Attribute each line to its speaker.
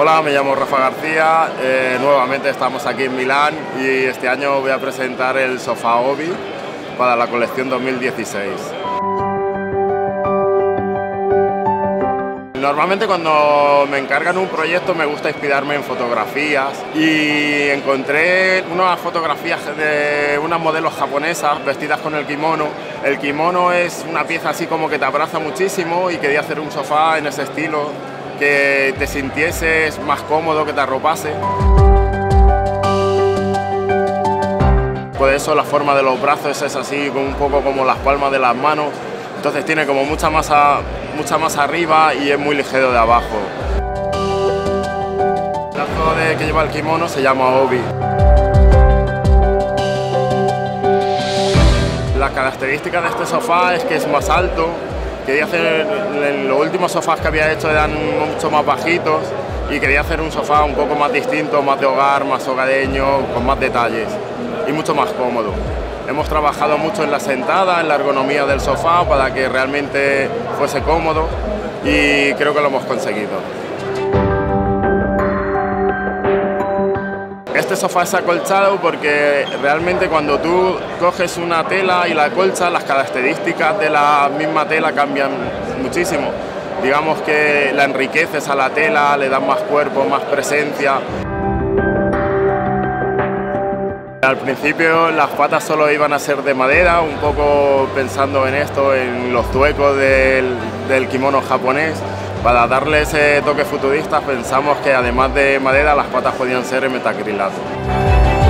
Speaker 1: Hola, me llamo Rafa García, nuevamente estamos aquí en Milán y este año voy a presentar el sofá Obi para la colección 2016. Normalmente cuando me encargan un proyecto me gusta inspirarme en fotografías y encontré unas fotografías de unas modelos japonesas vestidas con el kimono. El kimono es una pieza así como que te abraza muchísimo y quería hacer un sofá en ese estilo, que te sintieses más cómodo, que te arropase. Por eso la forma de los brazos es así, un poco como las palmas de las manos, entonces tiene como mucha masa arriba y es muy ligero de abajo. El brazo que lleva el kimono se llama Obi. Las características de este sofá es que es más alto. Quería hacer, los últimos sofás que había hecho eran mucho más bajitos y quería hacer un sofá un poco más distinto, más de hogar, más hogareño, con más detalles y mucho más cómodo. Hemos trabajado mucho en la sentada, en la ergonomía del sofá para que realmente fuese cómodo y creo que lo hemos conseguido. Este sofá es acolchado porque realmente cuando tú coges una tela y la acolchas, las características de la misma tela cambian muchísimo. Digamos que la enriqueces a la tela, le das más cuerpo, más presencia. Al principio las patas solo iban a ser de madera, un poco pensando en esto, en los zuecos del kimono japonés. Para darle ese toque futurista pensamos que además de madera las patas podían ser en metacrilato.